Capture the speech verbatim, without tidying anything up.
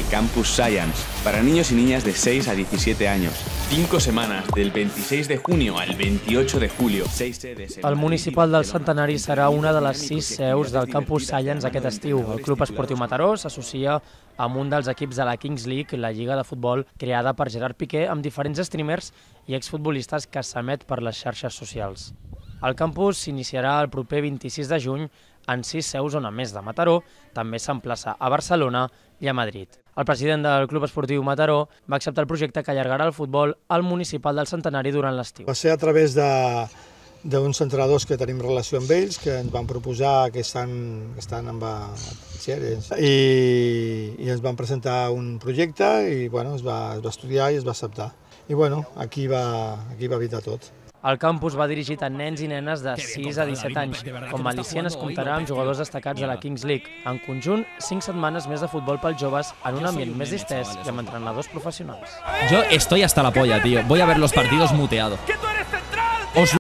Campus Science, para niños y niñas de seis a diecisiete años. Cinco semanas, del veintiséis de junio al veintiocho de julio. Seis sedes en El municipal del Centenari serà una de les sis seus del Campus Science aquest estiu. El Club Esportiu Mataró s'associa amb un dels equips de la Kings League, la lliga de futbol creada per Gerard Piqué, amb diferents streamers i exfutbolistes que s'emet per les xarxes socials. El campus s'iniciarà el proper vint-i-sis de juny en sis seus on, a més de Mataró, també s'emplaça a Barcelona i a Madrid. El president del Club Esportiu Mataró va acceptar el projecte que allargarà el futbol al municipal del Centenari durant l'estiu. Va ser a través d'uns entrenadors que tenim relació amb ells, que ens van proposar, que estan, que estan amb Xeres, i, i ens van presentar un projecte i bueno, es, va, es va estudiar i es va acceptar. I bueno, aquí va, aquí va evitar tot. El campus va dirigit a nens i nenes de sis a disset anys. Com a al·licient es comptarà amb jugadors destacats de la Kings League. En conjunt, cinc setmanes més de futbol pels joves en un ambient més distès i amb entrenadors professionals. Yo estoy hasta la polla, tío. Voy a ver los partidos muteado.